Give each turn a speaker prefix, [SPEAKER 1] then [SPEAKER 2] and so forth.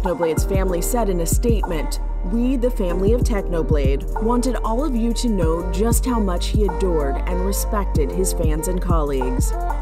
[SPEAKER 1] Technoblade's family said in a statement, "We, the family of Technoblade, wanted all of you to know just how much he adored and respected his fans and colleagues.